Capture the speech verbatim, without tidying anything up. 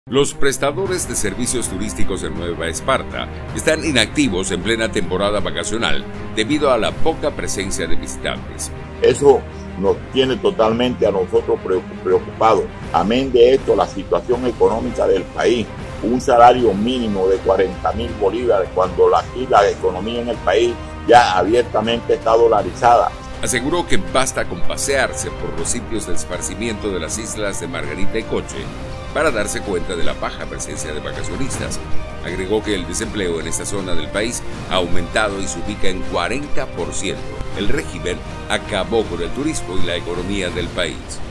Los prestadores de servicios turísticos en Nueva Esparta están inactivos en plena temporada vacacional debido a la poca presencia de visitantes. Eso nos tiene totalmente a nosotros preocupados. Amén de esto, la situación económica del país, un salario mínimo de cuarenta mil bolívares cuando la, aquí la economía en el país ya abiertamente está dolarizada. Aseguró que basta con pasearse por los sitios de esparcimiento de las islas de Margarita y Coche para darse cuenta de la baja presencia de vacacionistas. Agregó que el desempleo en esta zona del país ha aumentado y se ubica en cuarenta por ciento. El régimen acabó con el turismo y la economía del país.